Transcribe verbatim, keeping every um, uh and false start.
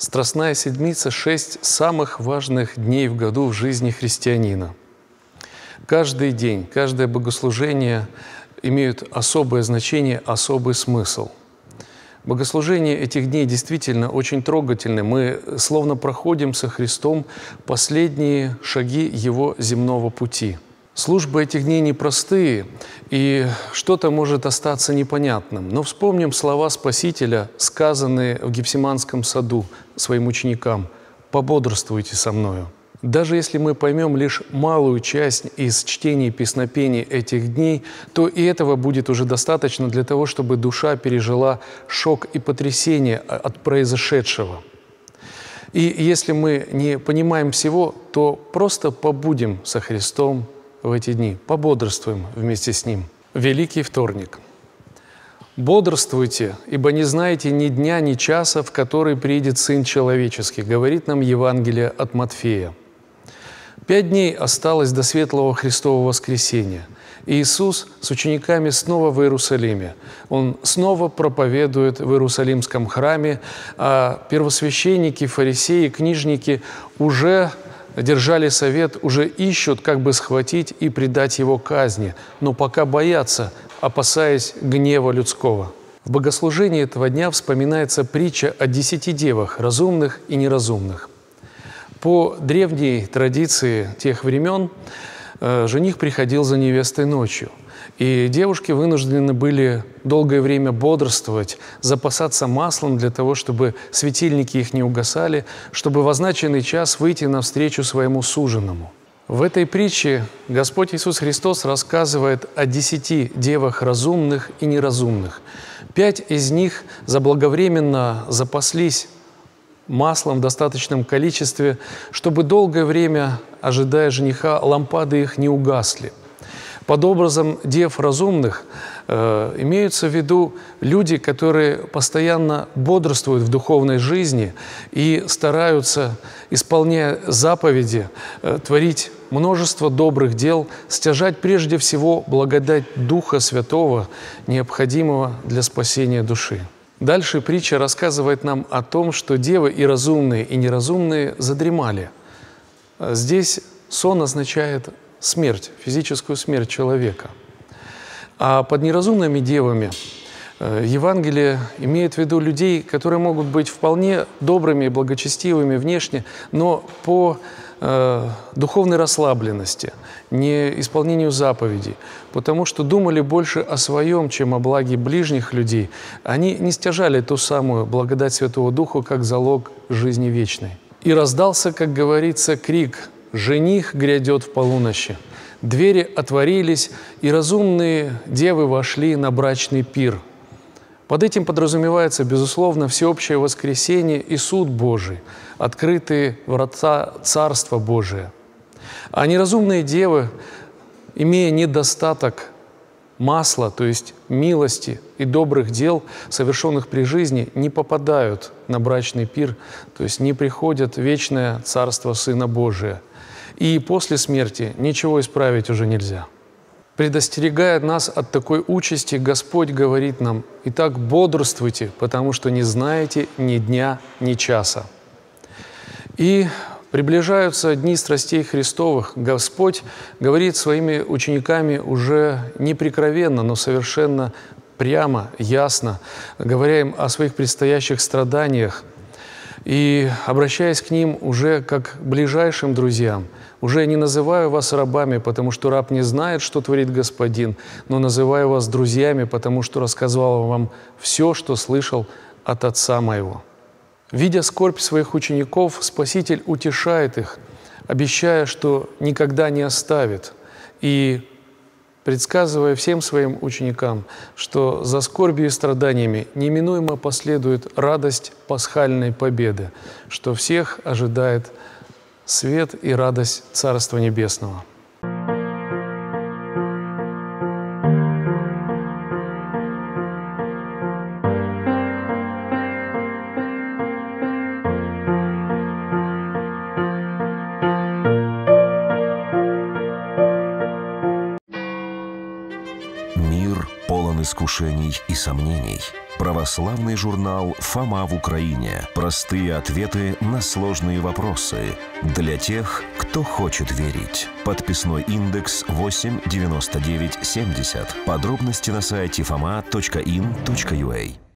Страстная Седмица – шесть самых важных дней в году в жизни христианина. Каждый день, каждое богослужение имеют особое значение, особый смысл. Богослужения этих дней действительно очень трогательны. Мы словно проходим со Христом последние шаги Его земного пути. Службы этих дней непростые, и что-то может остаться непонятным. Но вспомним слова Спасителя, сказанные в Гефсиманском саду своим ученикам: «Пободрствуйте со мною». Даже если мы поймем лишь малую часть из чтений и песнопений этих дней, то и этого будет уже достаточно для того, чтобы душа пережила шок и потрясение от произошедшего. И если мы не понимаем всего, то просто побудем со Христом в эти дни, пободрствуем вместе с Ним. Великий вторник. «Бодрствуйте, ибо не знаете ни дня, ни часа, в который приидет Сын Человеческий», говорит нам Евангелие от Матфея. Пять дней осталось до светлого Христового воскресения. И Иисус с учениками снова в Иерусалиме. Он снова проповедует в Иерусалимском храме, а первосвященники, фарисеи, книжники уже держали совет, уже ищут, как бы схватить и предать Его казни, но пока боятся, опасаясь гнева людского. В богослужении этого дня вспоминается притча о десяти девах, разумных и неразумных. По древней традиции тех времен жених приходил за невестой ночью, и девушки вынуждены были долгое время бодрствовать, запасаться маслом для того, чтобы светильники их не угасали, чтобы в означенный час выйти навстречу своему суженому. В этой притче Господь Иисус Христос рассказывает о десяти девах разумных и неразумных. Пять из них заблаговременно запаслись маслом в достаточном количестве, чтобы долгое время, ожидая жениха, лампады их не угасли. Под образом дев разумных э, имеются в виду люди, которые постоянно бодрствуют в духовной жизни и стараются, исполняя заповеди, э, творить множество добрых дел, стяжать прежде всего благодать Духа Святого, необходимого для спасения души. Дальше притча рассказывает нам о том, что девы и разумные, и неразумные задремали. Здесь сон означает смерть, физическую смерть человека. А под неразумными девами Евангелие имеет в виду людей, которые могут быть вполне добрыми и благочестивыми внешне, но по э, духовной расслабленности, не исполнению заповедей, потому что думали больше о своем, чем о благе ближних людей. Они не стяжали ту самую благодать Святого Духа как залог жизни вечной. «И раздался, как говорится, крик: „Жених грядет в полуночи“. Двери отворились, и разумные девы вошли на брачный пир». Под этим подразумевается, безусловно, всеобщее воскресение и суд Божий, открытые врата Царства Божия. А неразумные девы, имея недостаток масла, то есть милости и добрых дел, совершенных при жизни, не попадают на брачный пир, то есть не приходят в вечное Царство Сына Божия. И после смерти ничего исправить уже нельзя. Предостерегая нас от такой участи, Господь говорит нам: «Итак, бодрствуйте, потому что не знаете ни дня, ни часа». И приближаются дни страстей Христовых. Господь говорит своими учениками уже не прикровенно, но совершенно прямо, ясно, говоря им о своих предстоящих страданиях и обращаясь к ним уже как к ближайшим друзьям. «Уже не называю вас рабами, потому что раб не знает, что творит Господин, но называю вас друзьями, потому что рассказал вам все, что слышал от Отца моего». Видя скорбь своих учеников, Спаситель утешает их, обещая, что никогда не оставит, и предсказывая всем своим ученикам, что за скорбью и страданиями неминуемо последует радость пасхальной победы, что всех ожидает свет и радость Царства Небесного. Мир полон искушений. искушений и сомнений. Православный журнал «Фома в Украине». Простые ответы на сложные вопросы. Для тех, кто хочет верить. Подписной индекс восемь девяносто девять семьдесят. Подробности на сайте фома точка ин точка ю а.